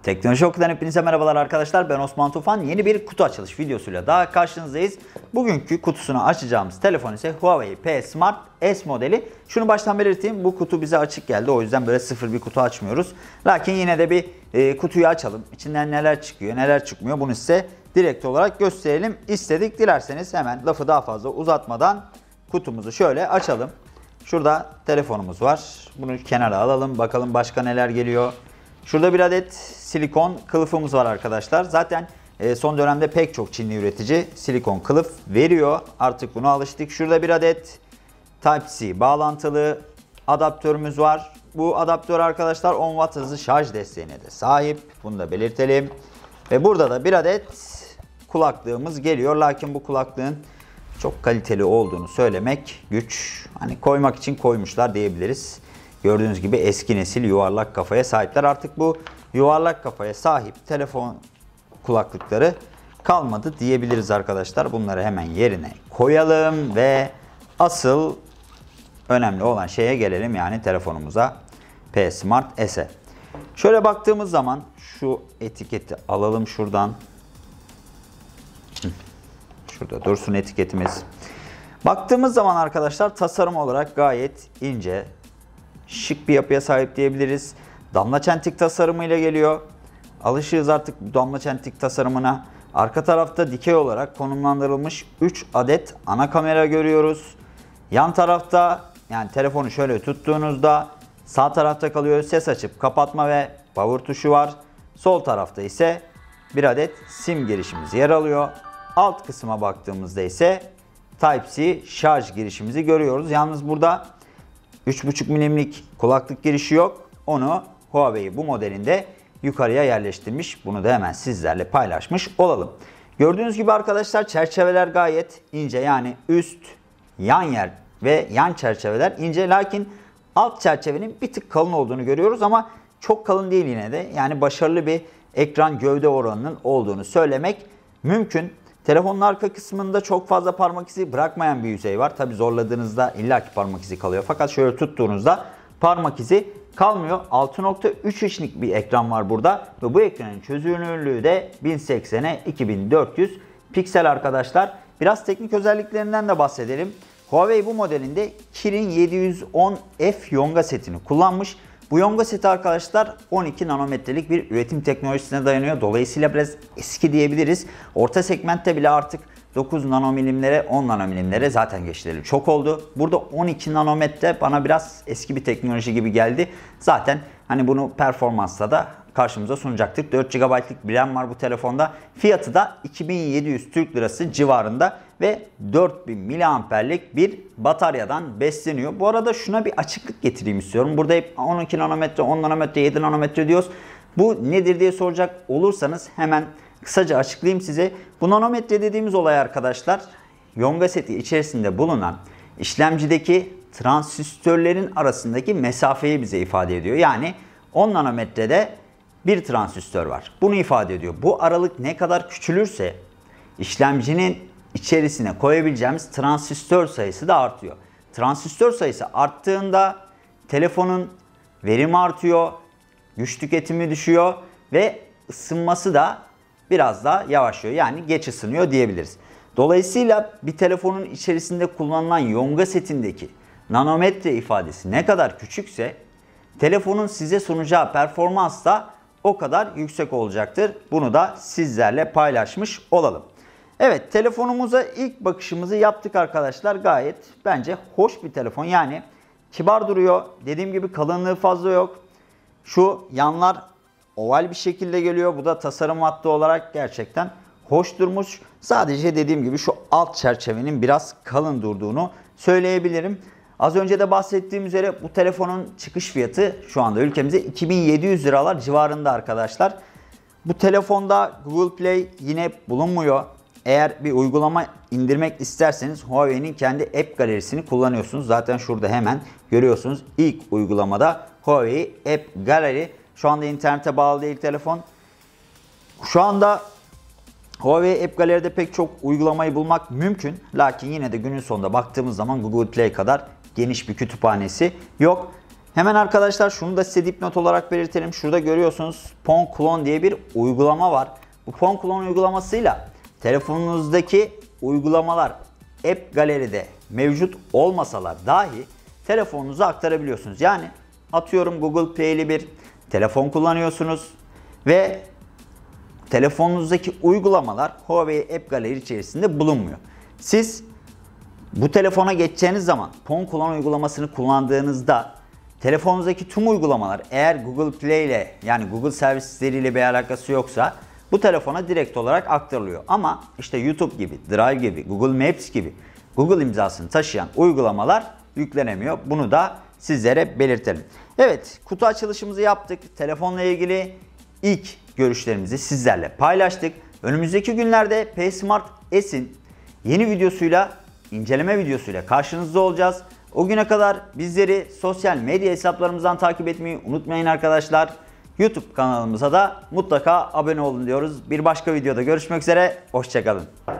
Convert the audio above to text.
Teknoloji Oku'dan hepinize merhabalar arkadaşlar. Ben Osman Tufan. Yeni bir kutu açılış videosuyla daha karşınızdayız. Bugünkü kutusunu açacağımız telefon ise Huawei P Smart S modeli. Şunu baştan belirteyim. Bu kutu bize açık geldi. O yüzden böyle sıfır bir kutu açmıyoruz. Lakin yine de bir kutuyu açalım. İçinden neler çıkıyor, neler çıkmıyor bunu size direkt olarak gösterelim istedik. Dilerseniz hemen lafı daha fazla uzatmadan kutumuzu şöyle açalım. Şurada telefonumuz var. Bunu kenara alalım. Bakalım başka neler geliyor. Şurada bir adet silikon kılıfımız var arkadaşlar. Zaten son dönemde pek çok Çinli üretici silikon kılıf veriyor. Artık buna alıştık. Şurada bir adet Type-C bağlantılı adaptörümüz var. Bu adaptör arkadaşlar 10 Watt hızlı şarj desteğine de sahip. Bunu da belirtelim. Ve burada da bir adet kulaklığımız geliyor. Lakin bu kulaklığın çok kaliteli olduğunu söylemek güç. Hani koymak için koymuşlar diyebiliriz. Gördüğünüz gibi eski nesil yuvarlak kafaya sahipler. Artık bu yuvarlak kafaya sahip telefon kulaklıkları kalmadı diyebiliriz arkadaşlar. Bunları hemen yerine koyalım ve asıl önemli olan şeye gelelim, yani telefonumuza, P Smart S'e. Şöyle baktığımız zaman şu etiketi alalım şuradan. Şurada dursun etiketimiz. Baktığımız zaman arkadaşlar tasarım olarak gayet ince, şık bir yapıya sahip diyebiliriz. Damla çentik tasarımıyla geliyor. Alışığız artık bu damla çentik tasarımına. Arka tarafta dikey olarak konumlandırılmış 3 adet ana kamera görüyoruz. Yan tarafta, yani telefonu şöyle tuttuğunuzda sağ tarafta kalıyor, ses açıp kapatma ve power tuşu var. Sol tarafta ise bir adet sim girişimiz yer alıyor. Alt kısma baktığımızda ise Type-C şarj girişimizi görüyoruz. Yalnız burada 3,5 milimlik kulaklık girişi yok. Onu Huawei bu modelinde yukarıya yerleştirmiş. Bunu da hemen sizlerle paylaşmış olalım. Gördüğünüz gibi arkadaşlar çerçeveler gayet ince. Yani üst, yan yer ve yan çerçeveler ince. Lakin alt çerçevenin bir tık kalın olduğunu görüyoruz ama çok kalın değil yine de. Yani başarılı bir ekran gövde oranının olduğunu söylemek mümkün. Telefonun arka kısmında çok fazla parmak izi bırakmayan bir yüzey var. Tabi zorladığınızda illaki parmak izi kalıyor. Fakat şöyle tuttuğunuzda parmak izi kalmıyor. 6.3 inçlik bir ekran var burada. Ve bu ekranın çözünürlüğü de 1080'e 2400 piksel arkadaşlar. Biraz teknik özelliklerinden de bahsedelim. Huawei bu modelinde Kirin 710F Yonga setini kullanmış. Bu Yonga seti arkadaşlar 12 nanometrelik bir üretim teknolojisine dayanıyor. Dolayısıyla biraz eski diyebiliriz. Orta segmentte bile artık 9 nanomilimlere, 10 nanomilimlere zaten geçirelim. Çok oldu. Burada 12 nanometre bana biraz eski bir teknoloji gibi geldi. Zaten hani bunu performansla da karşımıza sunacaktır. 4 GB'lık bir RAM var bu telefonda. Fiyatı da 2700 Türk Lirası civarında ve 4000 miliamperlik bir bataryadan besleniyor. Bu arada şuna bir açıklık getireyim istiyorum. Burada hep 12 nanometre, 10 nanometre, 7 nanometre diyoruz. Bu nedir diye soracak olursanız hemen kısaca açıklayayım size. Bu nanometre dediğimiz olay arkadaşlar, Yonga seti içerisinde bulunan işlemcideki transistörlerin arasındaki mesafeyi bize ifade ediyor. Yani 10 nanometrede bir transistör var. Bunu ifade ediyor. Bu aralık ne kadar küçülürse işlemcinin içerisine koyabileceğimiz transistör sayısı da artıyor. Transistör sayısı arttığında telefonun verimi artıyor, güç tüketimi düşüyor ve ısınması da biraz daha yavaşlıyor. Yani geç ısınıyor diyebiliriz. Dolayısıyla bir telefonun içerisinde kullanılan Yonga setindeki nanometre ifadesi ne kadar küçükse telefonun size sunacağı performans da o kadar yüksek olacaktır. Bunu da sizlerle paylaşmış olalım. Evet, telefonumuza ilk bakışımızı yaptık arkadaşlar. Gayet bence hoş bir telefon. Yani kibar duruyor. Dediğim gibi kalınlığı fazla yok. Şu yanlar oval bir şekilde geliyor. Bu da tasarım hattı olarak gerçekten hoş durmuş. Sadece dediğim gibi şu alt çerçevenin biraz kalın durduğunu söyleyebilirim. Az önce de bahsettiğim üzere bu telefonun çıkış fiyatı şu anda ülkemizde 2700 liralar civarında arkadaşlar. Bu telefonda Google Play yine bulunmuyor. Eğer bir uygulama indirmek isterseniz Huawei'nin kendi app galerisini kullanıyorsunuz. Zaten şurada hemen görüyorsunuz. İlk uygulamada Huawei App Gallery. Şu anda internete bağlı değil telefon. Şu anda Huawei App Gallery'de pek çok uygulamayı bulmak mümkün. Lakin yine de günün sonunda baktığımız zaman Google Play kadar geniş bir kütüphanesi yok. Hemen arkadaşlar şunu da size dipnot olarak belirtelim. Şurada görüyorsunuz Pong Clone diye bir uygulama var. Bu Pong Clone uygulamasıyla telefonunuzdaki uygulamalar App Gallery'de mevcut olmasalar dahi telefonunuza aktarabiliyorsunuz. Yani atıyorum Google Play'li bir telefon kullanıyorsunuz ve telefonunuzdaki uygulamalar Huawei App Gallery içerisinde bulunmuyor. Siz bu telefona geçeceğiniz zaman Pong Clone uygulamasını kullandığınızda telefonunuzdaki tüm uygulamalar eğer Google Play ile yani Google servisleriyle bir alakası yoksa bu telefona direkt olarak aktarılıyor. Ama işte YouTube gibi, Drive gibi, Google Maps gibi Google imzasını taşıyan uygulamalar yüklenemiyor. Bunu da sizlere belirtelim. Evet, kutu açılışımızı yaptık. Telefonla ilgili ilk görüşlerimizi sizlerle paylaştık. Önümüzdeki günlerde P Smart S'in yeni videosuyla, inceleme videosuyla karşınızda olacağız. O güne kadar bizleri sosyal medya hesaplarımızdan takip etmeyi unutmayın arkadaşlar. YouTube kanalımıza da mutlaka abone olun diyoruz. Bir başka videoda görüşmek üzere. Hoşça kalın.